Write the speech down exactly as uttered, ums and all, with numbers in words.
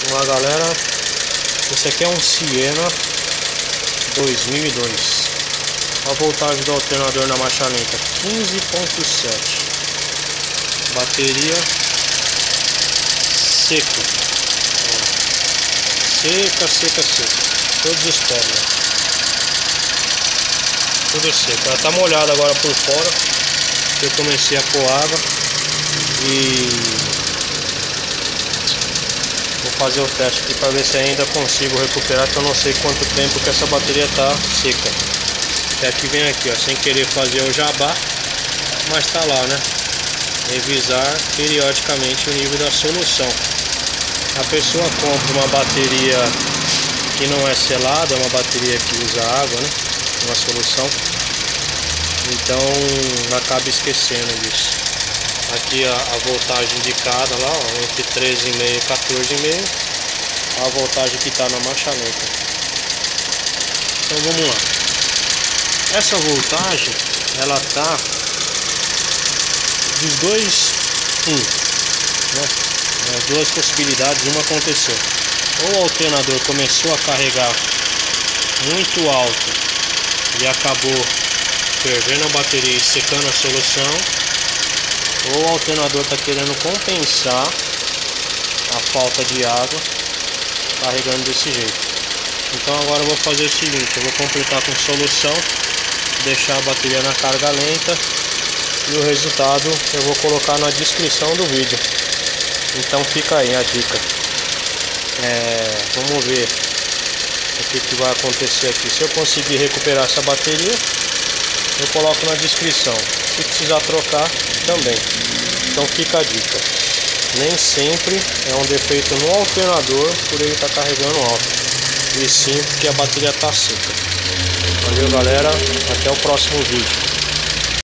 Vamos lá, galera. Esse aqui é um Siena dois mil e dois. A voltagem do alternador na marcha lenta quinze ponto sete. Bateria seca. Seca, seca, seca. Todos os pobres. Tudo seco. Ela tá molhada agora por fora. Eu comecei a pôr água. E vou fazer o teste aqui para ver se ainda consigo recuperar, que eu não sei quanto tempo que essa bateria tá seca. E aqui vem aqui, ó, sem querer fazer o jabá, mas tá lá, né? Revisar periodicamente o nível da solução. A pessoa compra uma bateria que não é selada, uma bateria que usa água, né? Uma solução. Então acaba esquecendo disso. Aqui a, a voltagem indicada lá, ó, entre treze vírgula cinco e quatorze vírgula cinco. A voltagem que está na marcha lenta. Então vamos lá. Essa voltagem, ela tá dos dois, um, né? As duas possibilidades, uma aconteceu. Ou o alternador começou a carregar muito alto e acabou fervendo a bateria e secando a solução, ou o alternador está querendo compensar a falta de água carregando desse jeito. Então agora eu vou fazer o seguinte: eu vou completar com solução, deixar a bateria na carga lenta, e o resultado eu vou colocar na descrição do vídeo. Então fica aí a dica. É, vamos ver o que, que vai acontecer aqui. Se eu conseguir recuperar essa bateria, eu coloco na descrição. Se precisar trocar, também. Então fica a dica. Nem sempre é um defeito no alternador por ele estar carregando alto, e sim porque a bateria está seca. Valeu, galera. Até o próximo vídeo.